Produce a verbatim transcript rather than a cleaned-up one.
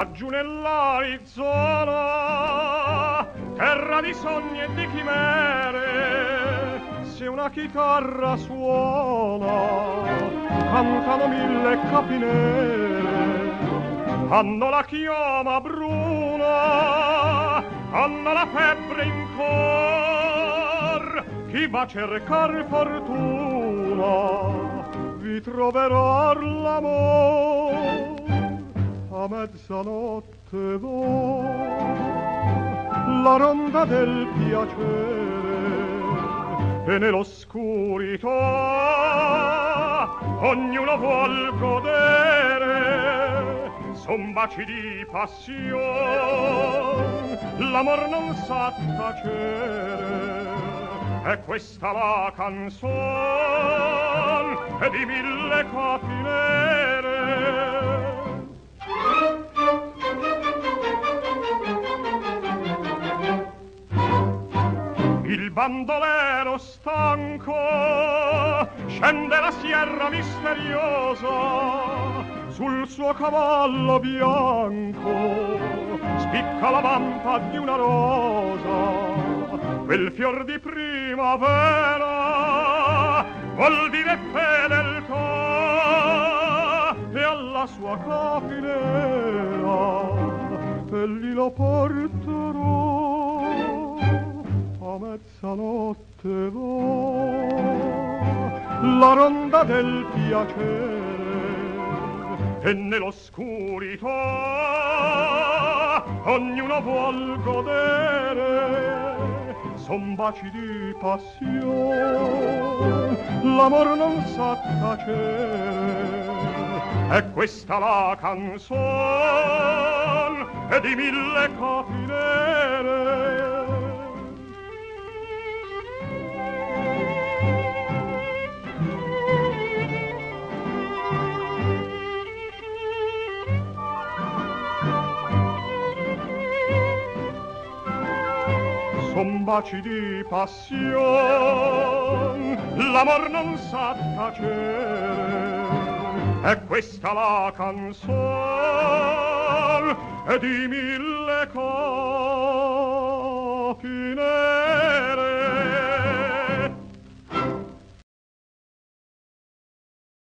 laggiù nell'Arizona, terra di sogni e di chimere, se una chitarra suona, cantano mille capinere, hanno la chioma bruna, hanno la febbre in cor, chi va a cercar fortuna vi troverà l'amor. A mezzanotte do la ronda del piacere e nell'oscurità ognuno vuol godere, son baci di passione, l'amor non sa tacere, è questa la canzone di mille capinere. Il bandolero stanco scende la sierra misteriosa, sul suo cavallo bianco spicca la vampa di una rosa, quel fior di primavera vuol dire fedeltà, e alla sua capinera egli lo porterò. A mezzanotte do la ronda del piacere e nell'oscurità ognuno vuol godere, son baci di passione, l'amor non sa tacere, è questa la canzone di mille capinere. Son baci di passione, l'amor non sa tacere, è questa la canzone di mille capinere.